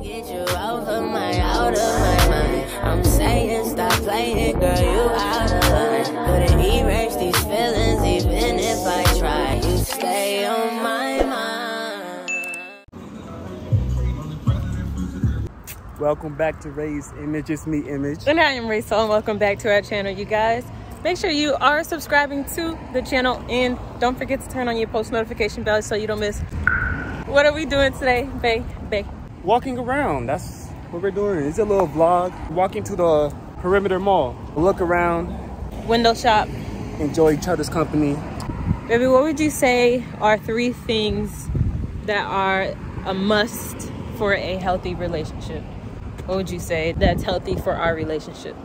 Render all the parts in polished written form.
Get you out of my mind. I'm saying stop playing, girl, you out of line. Couldn't erase these feelings even if I try. You stay on my mind. Welcome back to Ray's Image. It's me, Image. And I am Ray Soul, and welcome back to our channel, you guys. Make sure you are subscribing to the channel and don't forget to turn on your post notification bell so you don't miss. What are we doing today, bae? Walking around. That's what we're doing. It's a little vlog. Walking to the perimeter mall. Look around. Window shop. Enjoy each other's company. Baby, what would you say are 3 things that are a must for a healthy relationship? What would you say that's healthy for our relationship?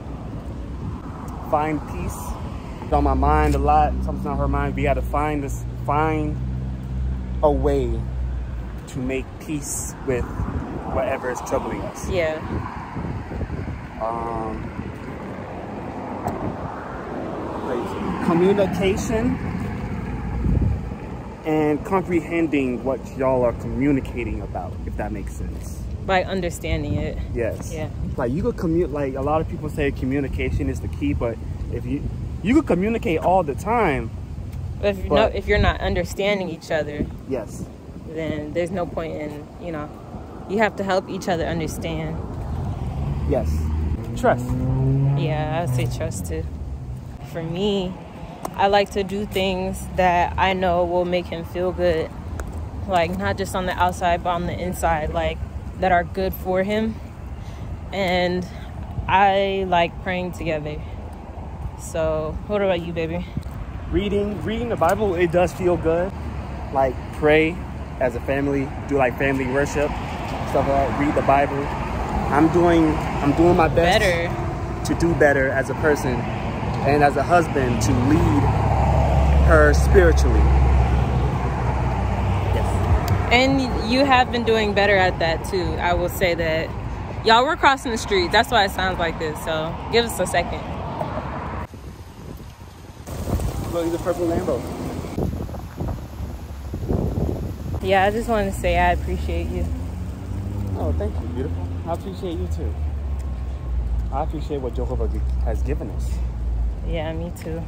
Find peace. It's on my mind a lot. Something's on her mind. We gotta find a way to make peace with whatever is troubling us. Yeah. Communication and comprehending what y'all are communicating about, if that makes sense. By understanding it. Yes. Yeah. Like you could like a lot of people say communication is the key, but if you could communicate all the time. But if you're not understanding each other. Yes. Then there's no point in, you have to help each other understand. Yes. Trust. Yeah, I would say trust too. For me, I like to do things that I know will make him feel good. Like not just on the outside, but on the inside, like that are good for him. And I like praying together. So what about you, baby? Reading the Bible, it does feel good. Like pray as a family, do like family worship, stuff like that. Read the Bible. I'm doing my best to do better as a person and as a husband to lead her spiritually. Yes. And you have been doing better at that too. I will say that. Y'all, we're crossing the street. That's why it sounds like this. So give us a second. Look at the purple Lambo. Yeah, I just wanted to say I appreciate you. Oh, thank you, beautiful. I appreciate you too. I appreciate what Jehovah has given us. Yeah, me too.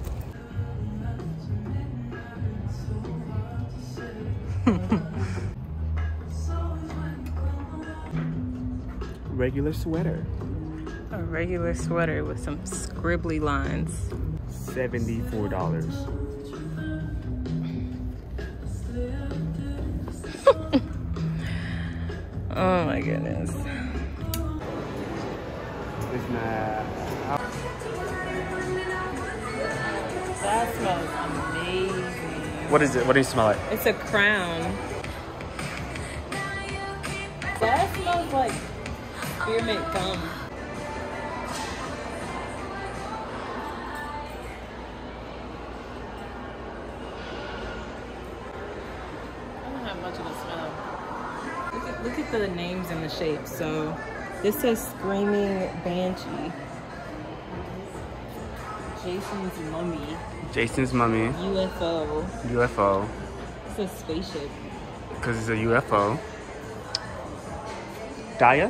Regular sweater. A regular sweater with some scribbly lines. $74. Oh my goodness. It's not. That smells amazing. What is it? What do you smell like? It's a crown. That smells like spearmint gum. I don't have much of a smell. Look at the names and the shapes. So this says Screaming Banshee. Jason's Mummy. Jason's Mummy. UFO. UFO. It's a spaceship. Because it's a UFO. Daya?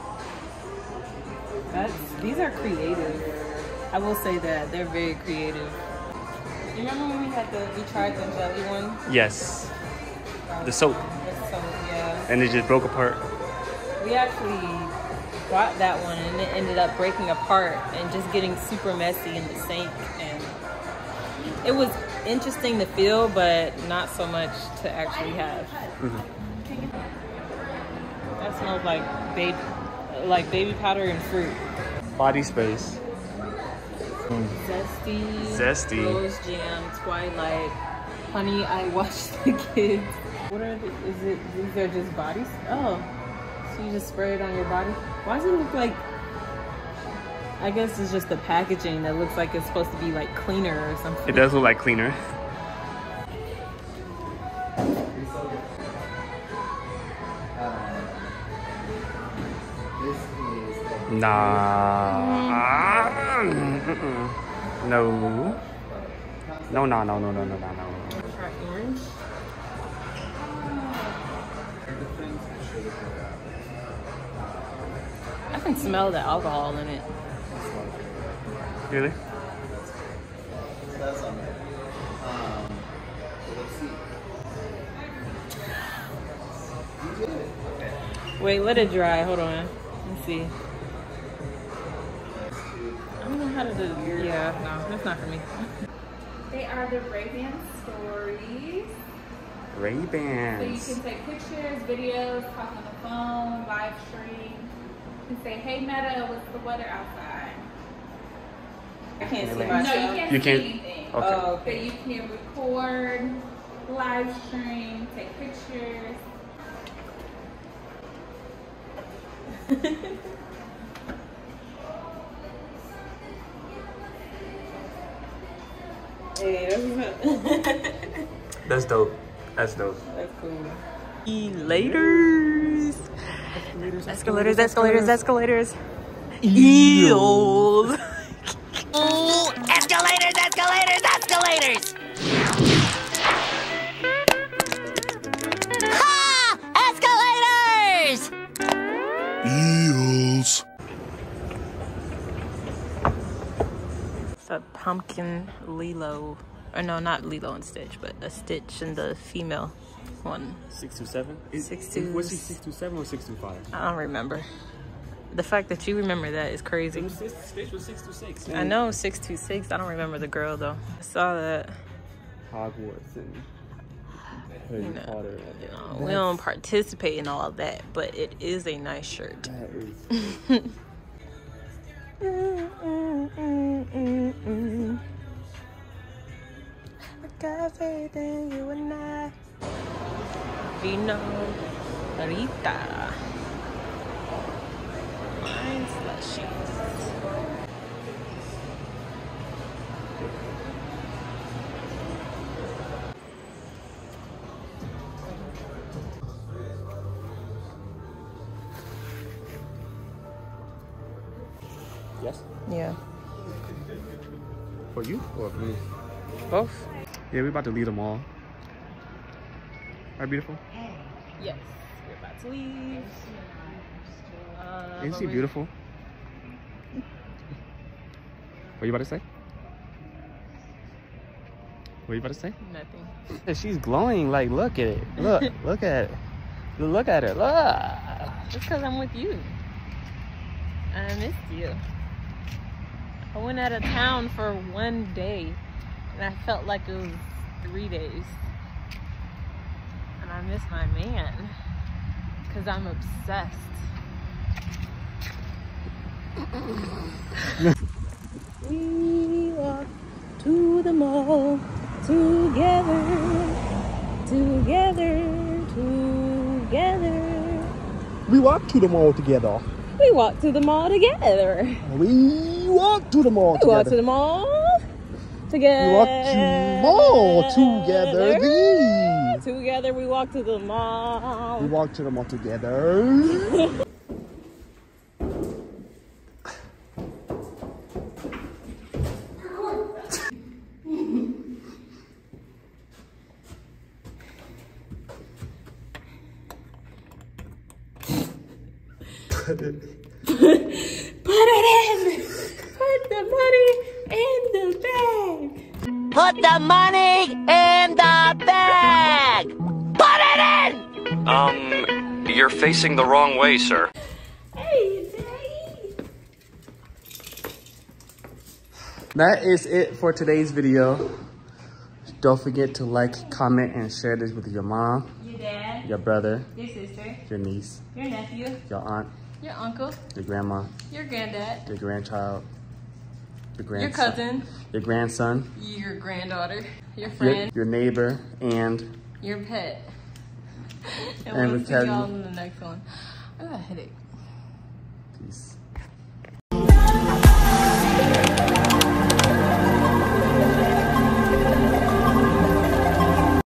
These are creative. I will say that they're very creative. You remember when we tried the jelly one? Yes. The soap. The soap, yeah. And it just broke apart. We actually bought that one and it ended up breaking apart and just getting super messy in the sink. And it was interesting to feel, but not so much to actually have. Mm-hmm. That smells like baby powder and fruit. Body sprays. Zesty. Rose Jam, Twilight, Honey, I Watched the Kids. What are these are just bodies? Oh, so you just spray it on your body? Why does it look like, I guess it's just the packaging that looks like it's supposed to be like cleaner or something. It does look like cleaner. Nah. No. No. Try orange. can smell the alcohol in it. Really? Wait, let it dry. Hold on. Let's see. I don't know how to do it. Yeah, no, that's not for me. They are the Ray-Ban stories. Ray-Bans. So you can take pictures, videos, talk on the phone, live stream. You can say, hey Meta, what's the weather outside? I can't see No, myself. you can't You see can't- anything. Okay. Oh, But you can record, live stream, take pictures. Hey, That's dope. That's dope. that's cool. Laters. Escalators, escalators, escalators. Eels. Ooh, escalators, escalators, escalators! Ha! Escalators! Eels. It's a pumpkin Lilo. Or no, not Lilo and Stitch, but a Stitch and the female one. 627? 6'2". Was he 627 or 625? I don't remember. The fact that you remember that is crazy. Stitch was 626. I know 626. I don't remember the girl though. I saw that. Hogwarts and Harry You know, Potter. We don't participate in all of that, but it is a nice shirt. That is. I got faith in you and I. Vino Rita. Mine slushies. Yes? Yeah. For you or for me? Both? Yeah, we're about to leave the mall. Are beautiful? Yes. We're about to leave. Isn't she beautiful? What you about to say? What you about to say? Nothing. Yeah, she's glowing. Like, look at it. Look, look at it. Look at her. Look. Just because I'm with you. I missed you. I went out of town for 1 day and I felt like it was 3 days. And I miss my man because I'm obsessed. We walk to the mall together, together, together. We walk to the mall together. We walk to the mall together. We walk to the mall We walk to together. the mall together. We walk to mall together. Together we walk to the mall. We walk to the mall together. Put it in. Put the money in the bag. Put the money in the bag! Put it in! You're facing the wrong way, sir. Hey, Daddy. That is it for today's video. Don't forget to like, comment, and share this with your mom, Your dad, your brother, your sister, your niece, your nephew, your aunt, your uncle, your grandma, your granddad, your grandchild, your grandson, your cousin, your grandson, your granddaughter, your friend, your neighbor, and your pet. And And we'll with see y'all Kevin. in the next one. I got a headache. peace.